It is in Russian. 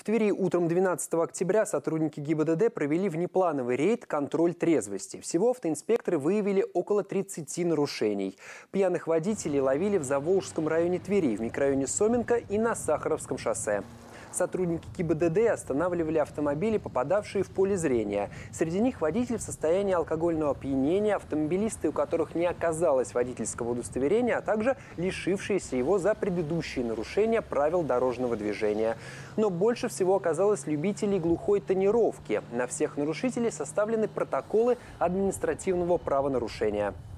Твери утром 12 октября сотрудники ГИБДД провели внеплановый рейд «Контроль трезвости». Всего автоинспекторы выявили около 30 нарушений. Пьяных водителей ловили в Заволжском районе Твери, в микрорайоне Соменко и на Сахаровском шоссе. Сотрудники ГИБДД останавливали автомобили, попадавшие в поле зрения. Среди них водитель в состоянии алкогольного опьянения, автомобилисты, у которых не оказалось водительского удостоверения, а также лишившиеся его за предыдущие нарушения правил дорожного движения. Но больше всего оказалось любителей глухой тонировки. На всех нарушителей составлены протоколы административного правонарушения.